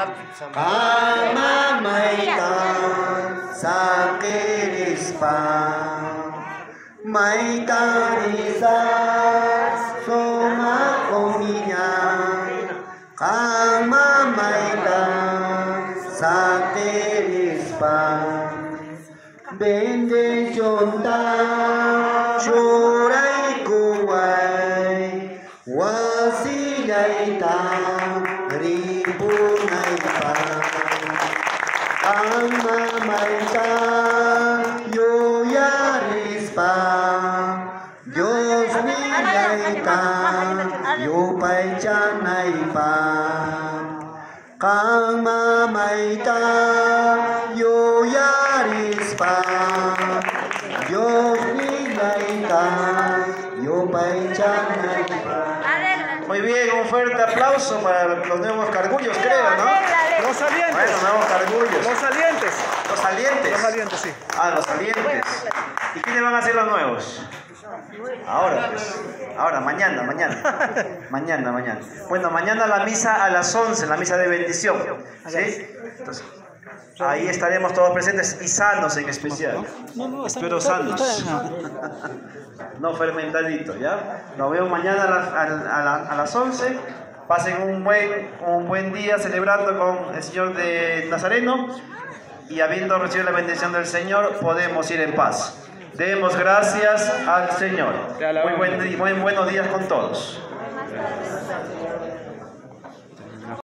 Kama maitan sakirispa maitarisa soma ominya Kama maitan sakirispa bendición ta Shurai kuwai wasilaita ribunaipa Kama maita yoyarispa Dios nilaita yopaicanaipa Kama maita yoyarispa Dios nilaita yopaicanaipa. Muy bien, un fuerte aplauso para los nuevos cargullos, creo, ¿no? Los salientes. Bueno, nuevos cargullos. Los salientes. Los salientes. Los salientes, sí. Ah, los salientes. ¿Y quiénes van a ser los nuevos? Ahora, pues. Ahora, mañana. Mañana. Bueno, mañana la misa a las 11, la misa de bendición. ¿Sí? Entonces, ahí estaremos todos presentes y sanos en especial. No, espero sanos. No fermentaditos, ¿ya? Nos vemos mañana a las 11. Pasen un buen día celebrando con el Señor de Nazareno. Y habiendo recibido la bendición del Señor, podemos ir en paz. Demos gracias al Señor. Muy buenos días con todos.